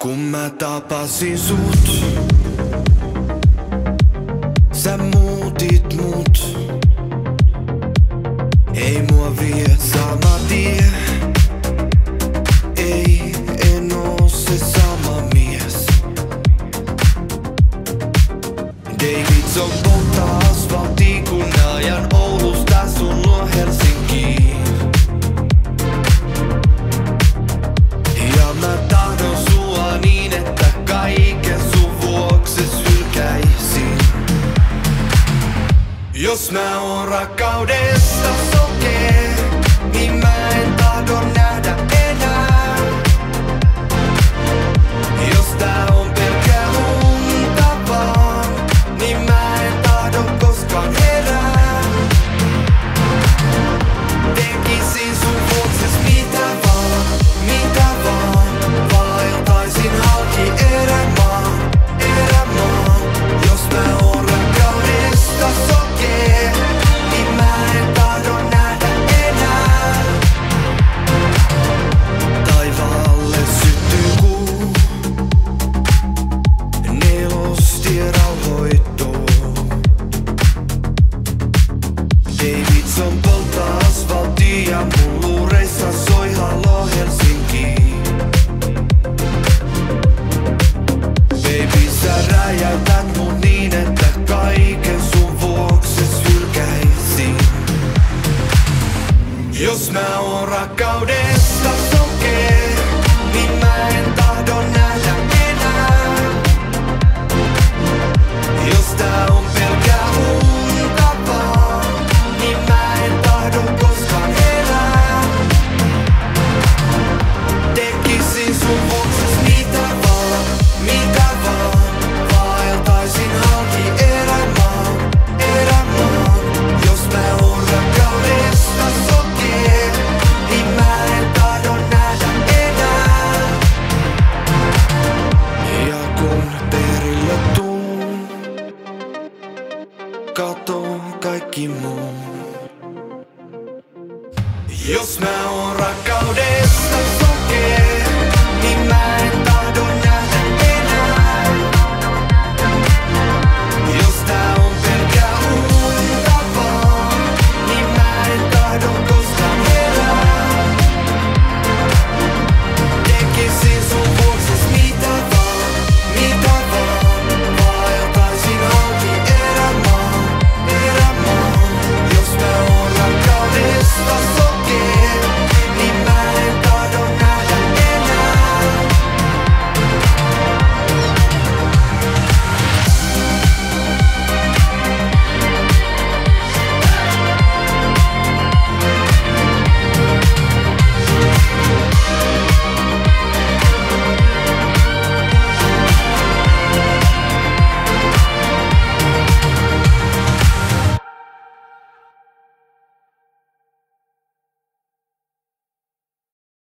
Kun mä tapasin sut, sä muutit mut. Ei mua vie sama tie, ei, en oo se sama mies. Davidson polttaa asfalttiin, kun ajan Oulusta sun luo Helsinkiin. Ja mä tahdon sua niin, että kaiken sun vuokse sylkäisin. Jos mä oon rakkaudesta sokee, niin mä en tahdo nähdä enää. Jos tää on pelkkää unta vaan, niin mä en tahdo koskaan herää. Tekisin sun vuokses mitä vaan, vaeltaisin halki erämaan. Jos mä oon rakkaudesta sokee, niin mä en tahdo nähdä enää. Taivaalle syttyy kuu, nelostie rauhoittuu. Davidson polttaa asfalttia ja mun luureissa soi Halo Helsinki. Baby, sä räjäytät mut niin, että kaiken sun vuokse sylkäisin. Jos mä oon rakkaudesta sokee, niin mä en tahdo nähdä enää. Jos tää on pelkkää unta vaan, niin mä en tahdo koskaan herää. Tekisin sun vuokses mitä vaan, vaeltaisin halki erämaan. Jos mä oon rakkaudesta sokee, niin mä en tahdo nähdä enää. Ja kun perille tuun, katon kaikki muu. Jos mä oon rakkaudesta